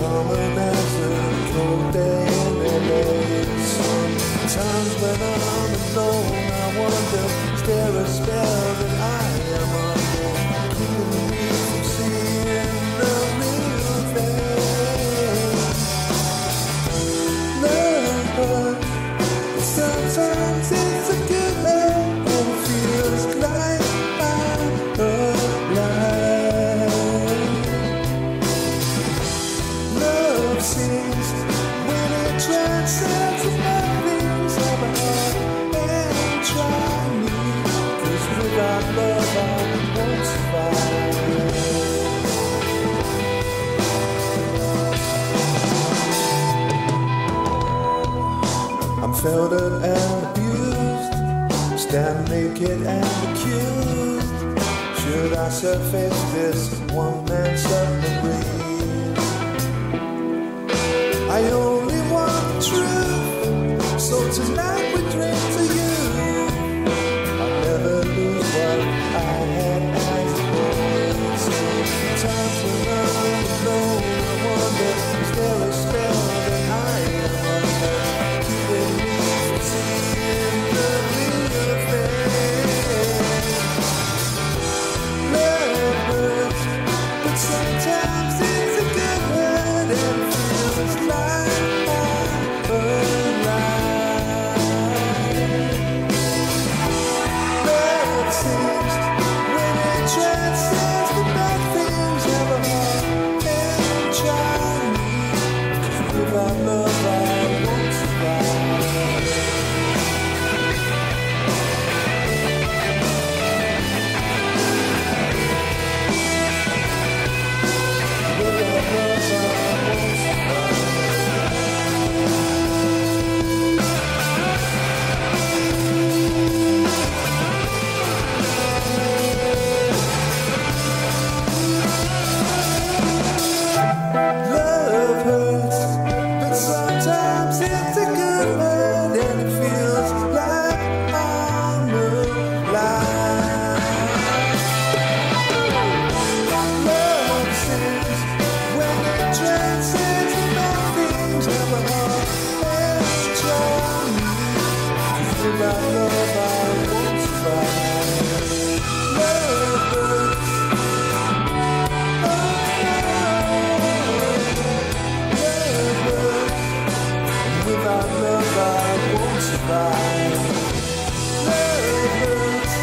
common as a cold day in LA. Sometimes when I'm alone, I wonder, is there a spell that I am under, keeping me from seeing the real thing? Love hurts, but sometimes it's a good love, and it feels like I'm alive. Love seems when it transcends the things of a heart and try me, 'cause without love I won't survive. I'm felted and abused, stand naked and accused. Should I surface this one-man submarine? I only want the truth, so tonight we drink to you. I'll never lose what I had as it was. Sometimes when I'm alone, I wonder, is there a spell that I am under, keeping me from seeing the real thing? Love hurts, but sometimes it's a good word, and it feels like I'm alive. Love seems when it transcends the bad things of a heart and try me, 'cause without love I won't survive. Without love I won't survive. Love hurts, but sometimes it's a good word, and it feels like I'm alive. Love seems when it transcends the bad things of a heart and try me, 'cause without love I won't survive. Love hurts. Without love I won't survive. Love hurts.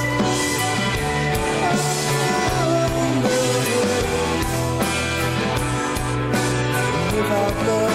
Without love